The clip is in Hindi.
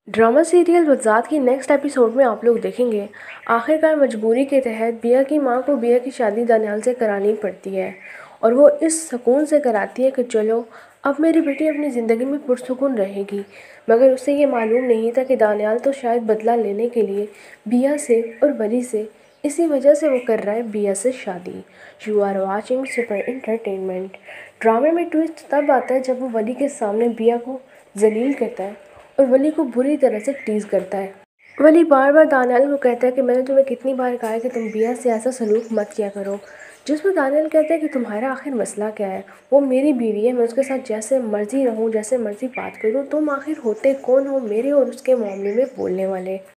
ड्रामा सीरियल वज़ात की नेक्स्ट एपिसोड में आप लोग देखेंगे आखिरकार मजबूरी के तहत बिया की मां को बिया की शादी दानियाल से करानी पड़ती है और वो इस सुकून से कराती है कि चलो अब मेरी बेटी अपनी ज़िंदगी में पुरसुकून रहेगी। मगर उसे ये मालूम नहीं था कि दानियाल तो शायद बदला लेने के लिए बिया से और वली से इसी वजह से वो कर रहा है बिया से शादी। You are watching Super Entertainment. ड्रामे में ट्विस्ट तब आता है जब वो वली के सामने बिया को जलील करता है और वली को बुरी तरह से टीज़ करता है। वली बार बार दानियाल को कहता है कि मैंने तुम्हें कितनी बार कहा है कि तुम बिया से ऐसा सलूक मत किया करो। जिसमें दानियाल कहता है कि तुम्हारा आखिर मसला क्या है, वो मेरी बीवी है, मैं उसके साथ जैसे मर्जी रहूँ, जैसे मर्जी बात करूँ, तुम आखिर होते कौन हो मेरे और उसके मामले में बोलने वाले।